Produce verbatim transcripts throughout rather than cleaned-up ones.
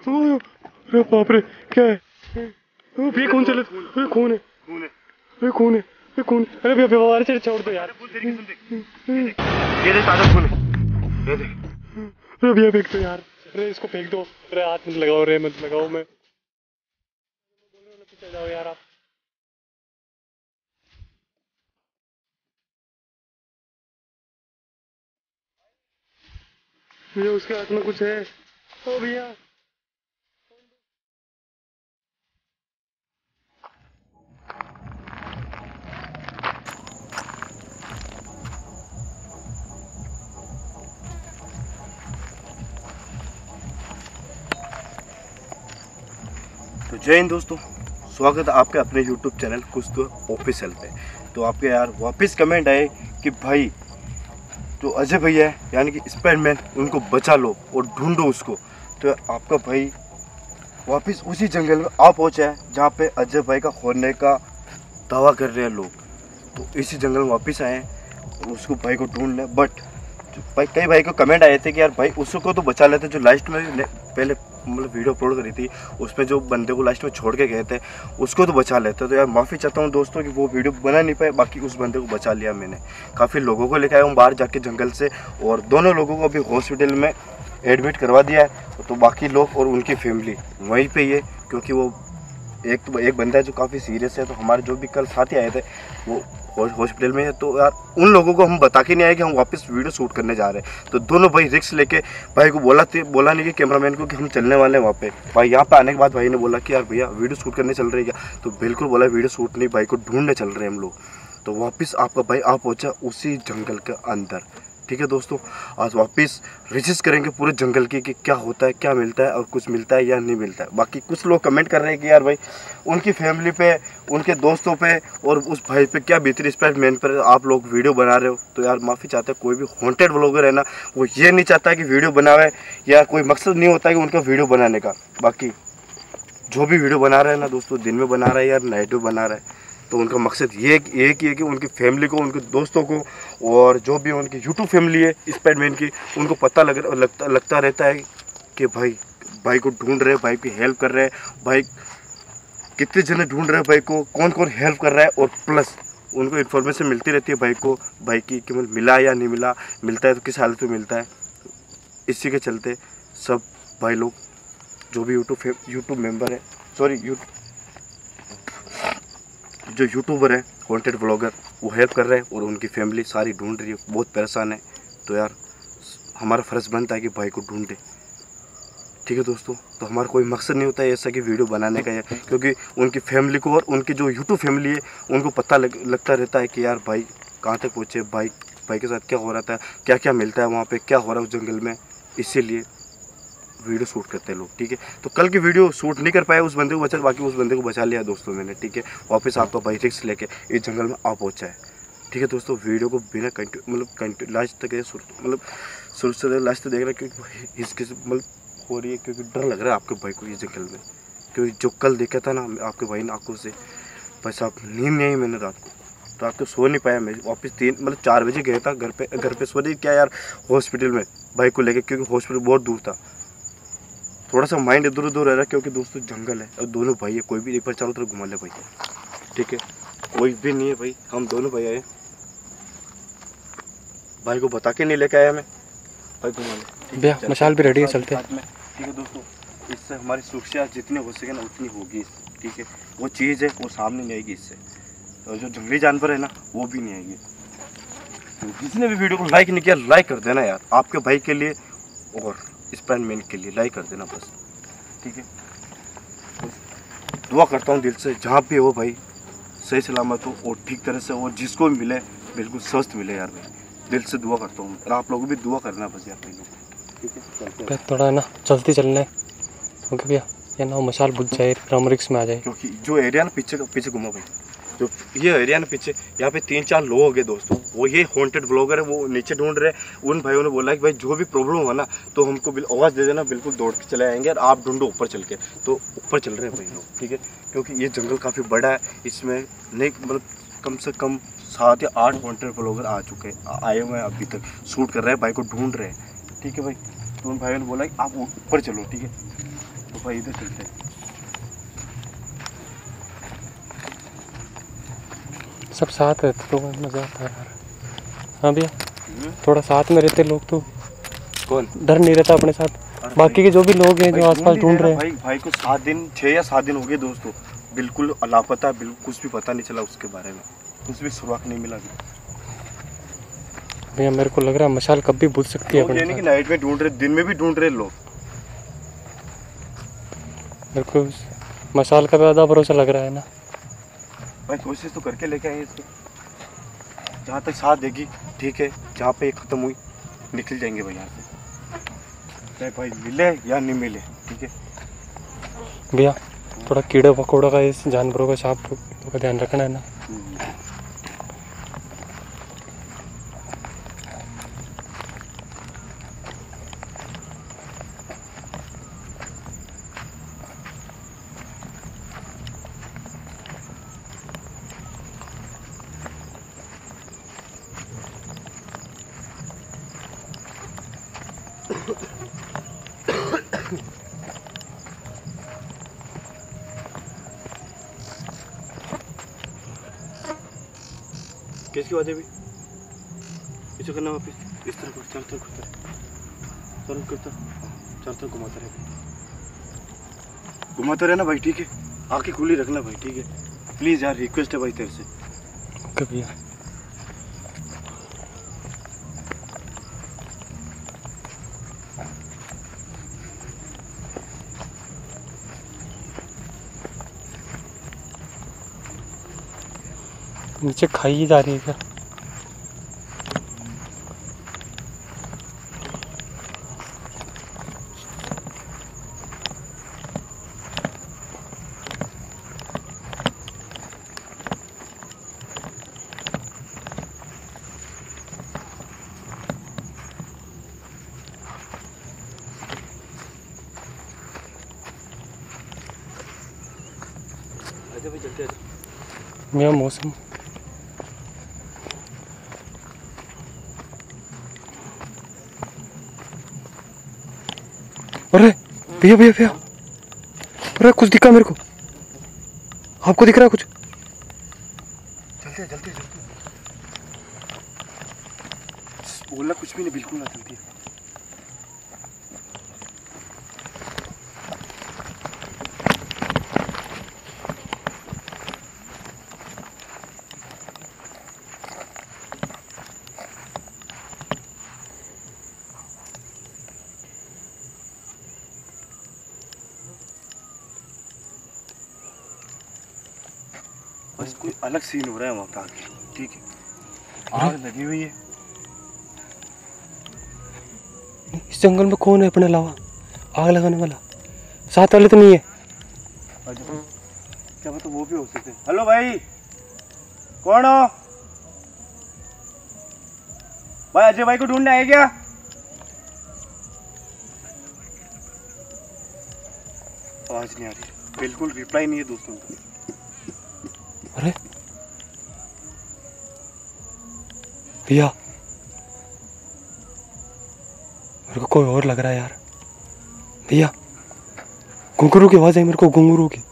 अरे बाप रे, क्या है भैया? कौन चले? अरे खून है, खून है, अरे खून है, अरे खून। अरे भैया बाहर से छोड़ दो यार। ये देख ताजा खून है, ये देख। अरे भैया फेंक दो यार, अरे इसको फेंक दो। अरे हाथ मत लगाओ, रे मत लगाओ, मैं चल जाओ यार आप। भैया उसके हाथ में कुछ है। ओ भैया तो जय हिंद दोस्तों, स्वागत है आपके अपने यूट्यूब चैनल कुछ तो ऑफिशियल पे। तो आपके यार वापस कमेंट आए कि भाई जो अजय भैया है यानी कि स्पाइडरमैन, उनको बचा लो और ढूंढो उसको। तो आपका भाई वापस उसी जंगल में आ पहुंचा है जहाँ पे अजय भाई का होने का दावा कर रहे हैं लोग। तो इसी जंगल में वापस आए हैं और उसको भाई को ढूंढ लें। बट भाई कई भाई को कमेंट आए थे कि यार भाई उसको तो बचा लेते, जो लास्ट में पहले मतलब वीडियो अपलोड करी थी उसमें जो बंदे को लास्ट में छोड़ के गए थे उसको तो बचा लेते। तो यार माफ़ी चाहता हूँ दोस्तों कि वो वीडियो बना नहीं पाए, बाकी उस बंदे को बचा लिया मैंने। काफ़ी लोगों को लेकर आया हूँ बाहर जाके जंगल से, और दोनों लोगों को अभी हॉस्पिटल में एडमिट करवा दिया है। तो बाकी लोग और उनकी फैमिली वहीं पर ही है, क्योंकि वो एक तो एक बंदा है जो काफ़ी सीरियस है। तो हमारे जो भी कल साथी आए थे वो हॉस्पिटल में है। तो यार उन लोगों को हम बता के नहीं आए कि हम वापस वीडियो शूट करने जा रहे हैं। तो दोनों भाई रिस्क लेके भाई को बोला थे, बोला नहीं कि कैमरामैन को कि हम चलने वाले हैं वहाँ पे। भाई यहाँ पे आने के बाद भाई ने बोला कि यार भैया वीडियो शूट करने चल रही है क्या? तो बिल्कुल बोला वीडियो शूट नहीं, भाई को ढूंढने चल रहे हैं हम लोग। तो वापस आपका भाई आ पहुँचा उसी जंगल के अंदर। ठीक है दोस्तों, आज वापस रिसर्च करेंगे पूरे जंगल की कि क्या होता है, क्या मिलता है और कुछ मिलता है या नहीं मिलता है। बाकी कुछ लोग कमेंट कर रहे हैं कि यार भाई उनकी फैमिली पे, उनके दोस्तों पे और उस भाई पे क्या बीती स्पाइडरमैन पर आप लोग वीडियो बना रहे हो। तो यार माफ़ी चाहते हैं, कोई भी हॉन्टेड व्लॉगर है ना वो ये नहीं चाहता कि वीडियो बनावे, या कोई मकसद नहीं होता कि उनका वीडियो बनाने का। बाकी जो भी वीडियो बना रहे हैं ना दोस्तों, दिन में बना रहा है या नाइट में बना रहा है, तो उनका मकसद ये एक ही है कि उनकी फैमिली को, उनके दोस्तों को और जो भी उनकी यूट्यूब फैमिली है स्पाइडरमैन की, उनको पता लग लगता लगता रहता है कि भाई भाई को ढूंढ रहे हैं, भाई की हेल्प कर रहे हैं, भाई कितने जने ढूंढ रहे हैं भाई को, कौन कौन हेल्प कर रहा है, और प्लस उनको इन्फॉर्मेशन मिलती रहती है भाई को, भाई की कि मिला या नहीं मिला, मिलता है तो किस हालत में मिलता है। इसी के चलते सब भाई लोग जो भी यूट्यूब यूट्यूब मेंबर है, सॉरी यूट्यूब जो यूट्यूबर है, वांटेड ब्लॉगर, वो हेल्प कर रहे हैं और उनकी फैमिली सारी ढूंढ रही है, बहुत परेशान है। तो यार हमारा फ़र्ज़ बनता है कि भाई को ढूंढे। ठीक है दोस्तों, तो हमारा कोई मकसद नहीं होता है ऐसा कि वीडियो बनाने का, क्योंकि उनकी फैमिली को और उनकी जो यूट्यूब फैमिली है उनको पता लग, लगता रहता है कि यार भाई कहाँ तक पहुँचे, भाई भाई के साथ क्या हो रहा था, क्या क्या मिलता है वहाँ पर, क्या हो रहा है उस जंगल में। इसीलिए वीडियो शूट करते हैं लोग। ठीक है, तो कल की वीडियो शूट नहीं कर पाए उस बंदे को बचा, बाकी उस बंदे को बचा लिया दोस्तों मैंने। ठीक है, वापस आपका भाई रिक्स लेके इस जंगल में आ पहुंचा है। ठीक है दोस्तों, वीडियो को बिना कंटिन्यू मतलब कंटिन्यू लास्ट तक मतलब शुरू से लास्ट तक देख रहा है, क्योंकि इसके मतलब हो रही है, क्योंकि डर लग रहा है आपके भाई को इस जंगल में। क्योंकि जो कल देखा था ना आपके भाई ने आंखों से, भाई साहब नींद नहीं आई मैंने रात को, रात को सो नहीं पाया मैं। वापस तीन मतलब चार बजे गया था घर पे, घर पे सो नहीं क्या यार हॉस्पिटल में भाई को लेके, क्योंकि हॉस्पिटल बहुत दूर था। थोड़ा सा माइंड इधर उधर रह रहा है, क्योंकि दोस्तों जंगल है और दोनों भाई है, कोई भी एक बार चारों तरफ घुमा ले भाई। ठीक है, कोई भी नहीं है भाई, हम दोनों भाई आए, भाई को बता के नहीं लेके आया मैं, भाई घुमा ले भैया, मशाल भी रेडी है, चलते हैं। ठीक है दोस्तों, इससे हमारी सुरक्षा जितनी हो सके ना उतनी होगी। ठीक है, वो चीज़ है वो सामने नहीं आएगी इससे, और जो जंगली जानवर है ना वो भी नहीं आएगी। तो जिसने भी वीडियो को लाइक नहीं किया लाइक कर देना यार, आपके भाई के लिए और स्पाइडरमैन के लिए लाइक कर देना बस। ठीक है, दुआ करता हूँ दिल से जहाँ भी हो भाई सही सलामत हो और ठीक तरह से, और जिसको भी मिले बिल्कुल स्वस्थ मिले यार भाई, दिल से दुआ करता हूँ। और आप लोगों भी दुआ करना बस यार भाई लोग। ठीक है, चलते हैं थोड़ा ना जल्दी चलना है, ओके भैया, या ना मशाल बुझ जाए, हम रिक्स में आ जाए। क्योंकि जो एरिया ना पीछे पीछे घुमा भाई, जो ये एरिया ना पीछे, यहाँ पे तीन चार लोग हो गए दोस्तों, वो ये हॉन्टेड ब्लॉगर है, वो नीचे ढूंढ रहे हैं। उन भाइयों ने बोला कि भाई जो भी प्रॉब्लम हो ना तो हमको आवाज़ दे देना, बिल्कुल दौड़ के चले आएंगे और आप ढूंढो ऊपर चल के। तो ऊपर चल रहे हैं भाई लोग। ठीक है, क्योंकि ये जंगल काफ़ी बड़ा है, इसमें नहीं मतलब कम से कम सात या आठ हॉन्टेड ब्लॉगर आ चुके हैं, आए हुए हैं, अभी तक शूट कर रहे हैं, भाई को ढूंढ रहे हैं। ठीक है भाई, तो उन भाइयों ने बोला कि आप ऊपर चलो। ठीक है, तो भाई इधर चलते हैं। सब साथ रहते तो मजा आता है यार। हाँ भैया, थोड़ा साथ में रहते लोग तो कौन डर नहीं रहता अपने साथ। बाकी के जो भी लोग हैं जो आसपास ढूंढ रहे हैं, भाई भाई को सात दिन छः या सात दिन हो गए दोस्तों, बिल्कुल लापता, बिल्कुल कुछ भी पता नहीं चला उसके बारे में, कुछ भी सुराग नहीं मिला। भैया मेरे को लग रहा है मशाल कब भी बुझ सकती है अपने कि नाइट में ढूंढ रहे, दिन में भी ढूंढ रहे लोग। मेरे को मशाल का ज़्यादा भरोसा लग रहा है ना भाई। कोशिश तो करके लेके आए इसको, जहाँ तक साथ देगी ठीक है, जहाँ पे खत्म हुई निकल जाएंगे भाई यहाँ से, चाहे भाई मिले या नहीं मिले, ठीक है भैया। थोड़ा कीड़ा पकौड़ा का, इस जानवरों का, सांप का ध्यान रखना है ना। किसकी बात है अभी? इसे करना वापिस इस तरफ, चार तरफ घुसता रहे, चारों करता, चार तरफ घुमाता रहे, घुमाता रहे ना भाई, ठीक है। आंखें खुली रखना भाई, ठीक है, प्लीज यार, रिक्वेस्ट है भाई तेरे से। ओके भैया। नीचे खाई जा रही है क्या? आजा भाई, जल्दी आजा। मेरा मौसम अरे भैया भैया भैया, अरे कुछ दिखा मेरे को। आपको दिख रहा है कुछ? जल्दी जल्दी जल्दी बोलना, कुछ भी नहीं, बिल्कुल ना, जल्दी। बस कोई अलग सीन हो रहा है वहाँ पे आगे, ठीक है। आग लगी हुई है। इस जंगल में कौन है अपने अलावा आग लगाने वाला? साथ वाले तो नहीं है? क्या मतलब वो भी हो सकते हैं। हेलो भाई, कौन हो भाई? अजय भाई को ढूंढने आए क्या? आवाज नहीं आ रही, बिल्कुल रिप्लाई नहीं है दोस्तों का। अरे भैया, मेरे को कोई और लग रहा है यार। भैया घुंघरू की आवाज है मेरे को, घुंघरू की।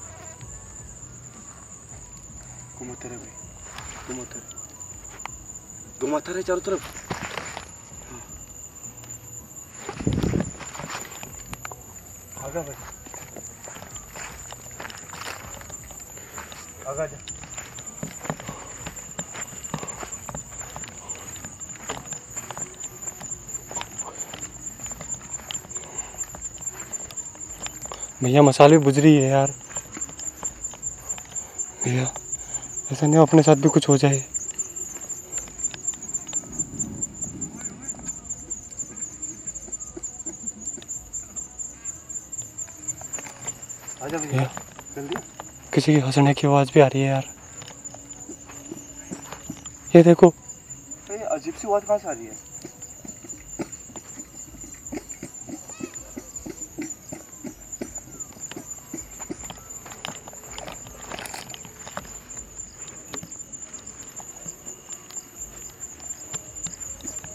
घुमाते रहे भाई, घुमाते रहे, घुमाते रहे चारों तरफ। आगा भाई, आगा जा। भैया मसाले बुझ रही है यार। भैया ऐसा नहीं अपने साथ भी कुछ हो जाए। आजा भैया, जल्दी। किसी की हंसने की आवाज भी आ रही है यार। ये देखो, ये अजीब सी आवाज कहाँ से आ रही है?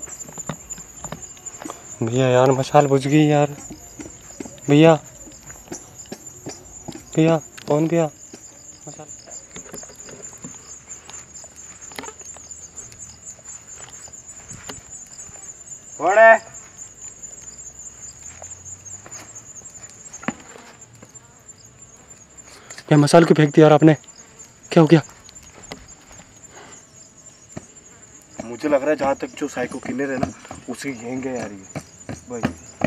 भैया यार मशाल बुझ गई यार। भैया भैया कौन भैया? कौन है? ये मसाल क्यों फेंक दिया यार आपने? क्या हो गया? मुझे लग रहा है जहाँ तक जो साइको किन्नर है ना उसकी गैंग है यार ये भाई।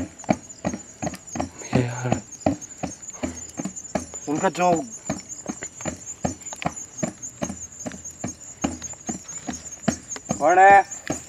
ये यार उनका जो कौन है?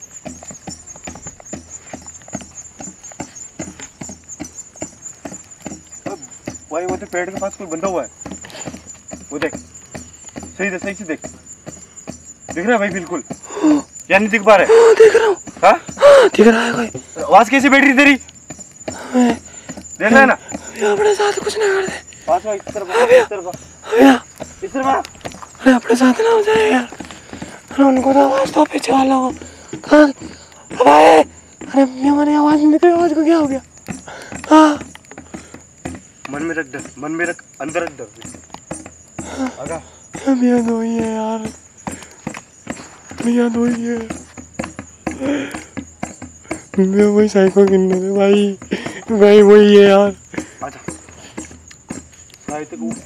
भाई वो तो पेड़ के पास कोई बंधा हुआ है, वो देख, सही सही से देख, दिख रहा है भाई बिल्कुल या नहीं दिख पा रहा है? हाँ, देख रहा हूँ। हाँ दिख रहा है कोई। आवाज कैसी बैठ रही तेरी? देख रहा है ना? अपने साथ कुछ नहीं करते। पास में इस तरफ इस तरफ इस तरफ। अरे अपने साथ ना हो जाए यार। अरे उनको तो आवाज तो पीछे वाला हो कहाँ? अरे अरे मेरी आवाज नहीं निकली। आवाज को क्या हो गया? हाँ मन में रख डर, मन में रख, अंदर रख डर। आगा भैया दो ही है यार, भैया दो ही है। भैया वही साइको किन्नर है भाई, भाई वही है यार। आजा भाई तक वो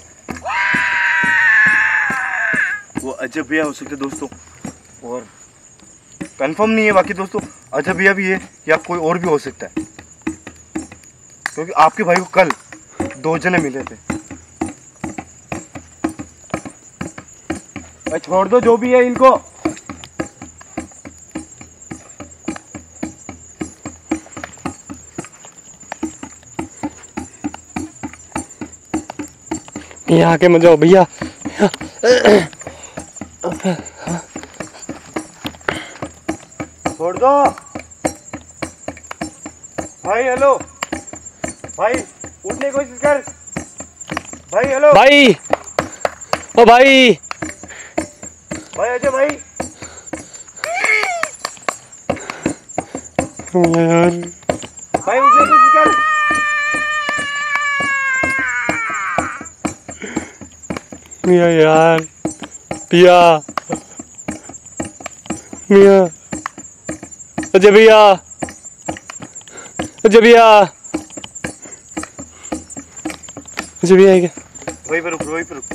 वो अजय भैया हो सकते दोस्तों, और कंफर्म नहीं है बाकी दोस्तों अजय भैया भी है या कोई और भी हो सकता है, क्योंकि आपके भाई को कल दो जने मिले थे। भाई छोड़ दो जो भी है इनको। यहाँ आके मत जाओ भैया। छोड़ दो भाई। हेलो भाई, उठने की कोशिश कर भाई। हेलो भाई, ओ भाई, भाई अजय भाई। यार भाई उठने की कोशिश कर। मिया यार, पिया मिया, अजय भैया, अजय भैया, अजय भैया है क्या? वहीं पे रुक, वहीं पे रुक।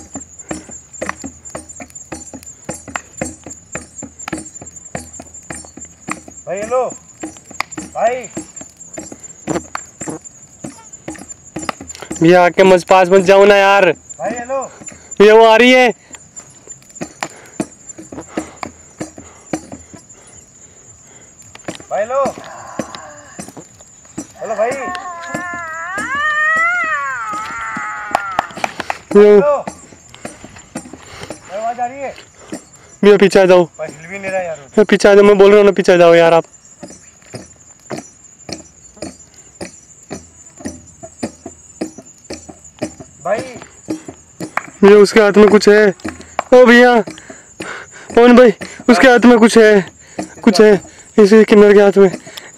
भाई हेलो भाई। भैया आके मत पास मत जाओ ना यार। भाई हेलो भैया वो आ रही है। भाई हेलो हेलो भाई हेलो। आवाज आ रही है? भैया पीछे आ जाओ। भाई हिल भी नहीं रहा यार। पीछे आ जाओ, मैं बोल रहा हूँ ना, पीछे आ जाओ यार आप। भाई भैया उसके हाथ में कुछ है। ओ भैया कौन भाई, उसके हाथ में कुछ है, कुछ है इसी किन्नर के हाथ में।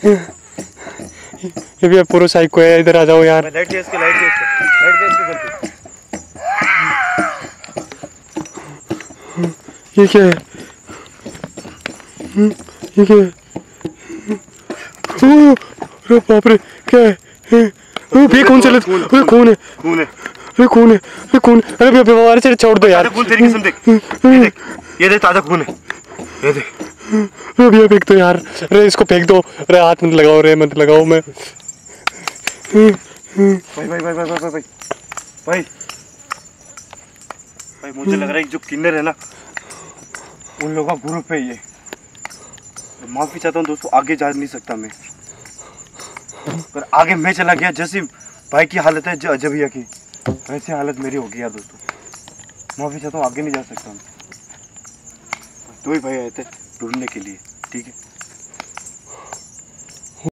ये भैया पूरा साइको है, इधर आ जाओ यार। लाइट दे इसके, लाइट दे इसके, लाइट दे इसके जल्दी। ये क्या है? ये क्या है? ओ, अरे बाप रे, क्या है? ओ भैया कौन चले? अरे कौन है? खून है, अरे कौन है? अरे कौन? अरे भैया बाहर से छोड़ दो यार। खून तेरी कसम देख, ये देख, ये देख ताजा खून है, ये देख। अरे भैया फेंक दो यार, अरे इसको फेंक दो। अरे हाथ मत लगाओ, रे मत लगाओ। मैं भाई भाई भाई भाई भाई भाई भाई भाई मुझे लग रहा है कि जो किन्नर है ना उन लोगों का ग्रुप है ये। माफी चाहता हूँ दोस्तों, आगे जा नहीं सकता मैं, पर आगे मैं चला गया जैसी भाई की हालत है जो अजय भैया की, वैसी हालत मेरी हो गई यार दोस्तों। माफी चाहता हूँ, आगे नहीं जा सकता मैं। दो ही भाई आए थे ढूंढने के लिए, ठीक है।